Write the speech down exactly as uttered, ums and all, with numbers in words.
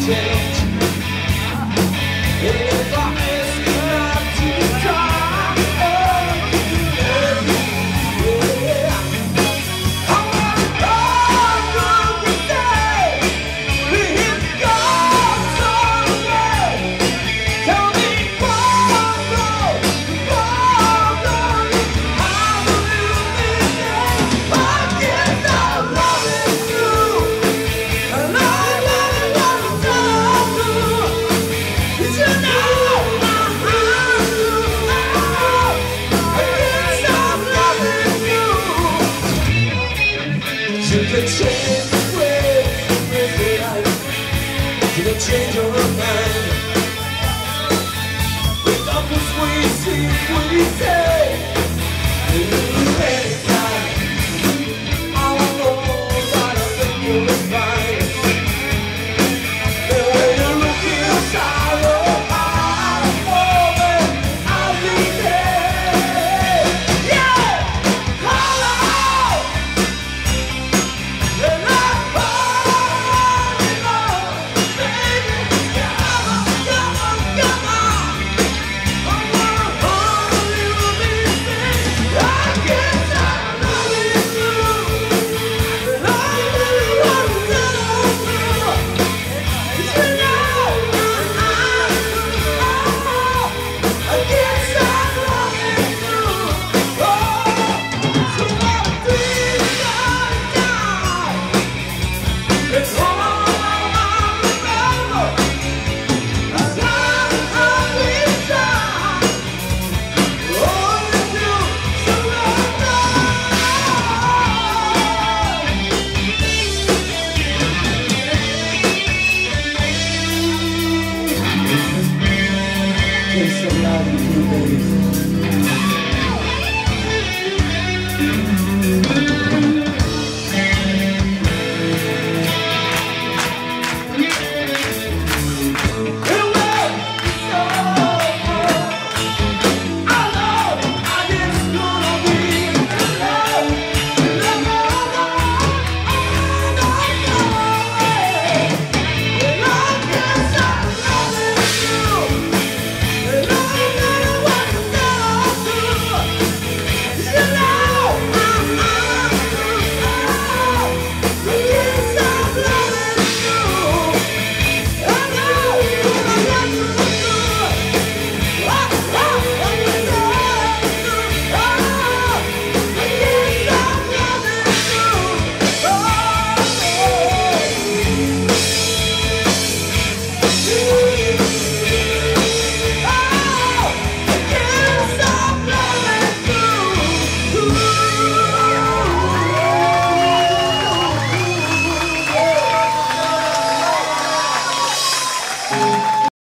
change. If I ask you not to cry, oh, yeah. I wanna go through the day, we hit God's on the way. Tell me, Pablo, Pablo, how will you be there? I guess I'm loving you, and I love what I'm telling you. 'Cause you know my heart, oh, I guess I'm loving you. You can change the way you live your life. You can change your mind. Wake up as we see, we say, anytime. All I know is that I think you'll be fine. And when you look inside your eyes, oh man, I'll be there. Yeah, call out, and I'm falling in love, baby. Come on, come on, come on. I wanna hold you, baby. I guess I'm loving you, and I really wanna tell you. 'Cause you know my heart, oh, I guess I'm loving you. Oh, so I'll be right down. It's all I remember. As long as I'm inside, all you do is surrender. Yes, I love you too, baby.